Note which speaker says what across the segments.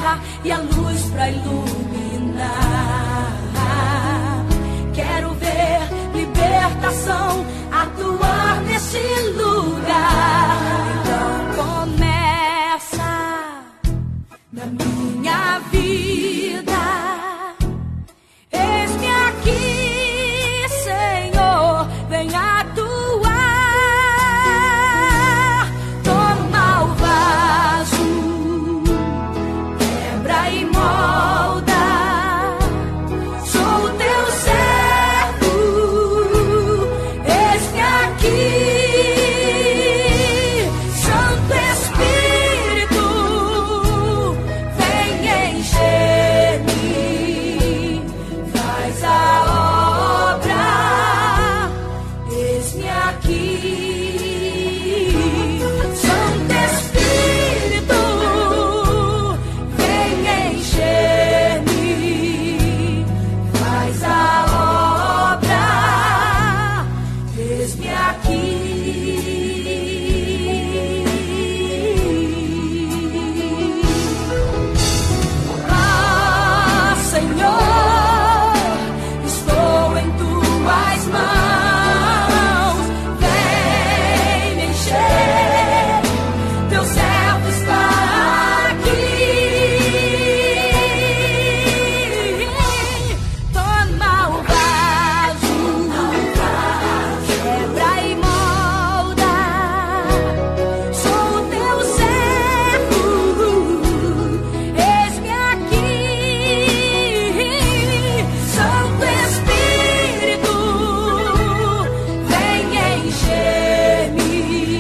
Speaker 1: terra e a luz pra iluminar. Quero ver libertação atuar nesse lugar. Então começa na minha vida. Eis-me aqui, Senhor, vem atuar. Toma o vaso, quebra e molda. Sou o teu servo, eis-me aqui. Santo Espírito, vem encher-me. Faz a obra, eis-me aqui. Santo Espírito, vem encher-me. Faz a obra, eis-me aqui. Ah, Senhor, estou em tuas mãos. Vem me encher, teu servo está aqui. Toma o vaso, quebra e molda. Sou o teu servo, eis-me aqui. Santo Espírito, vem encher-me.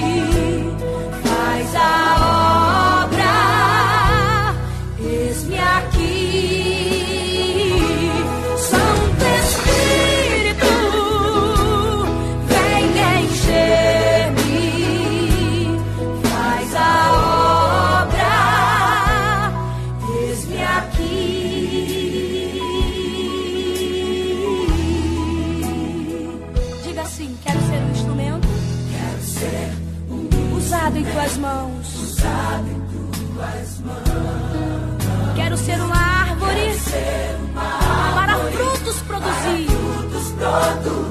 Speaker 1: Faz a obra, eis-me aqui. Santo Espírito, vem encher-me. Faz a obra, eis-me aqui. Diga assim: quero ser um instrumento. Quero ser usado em tuas mãos. Quero ser uma árvore para frutos produzir.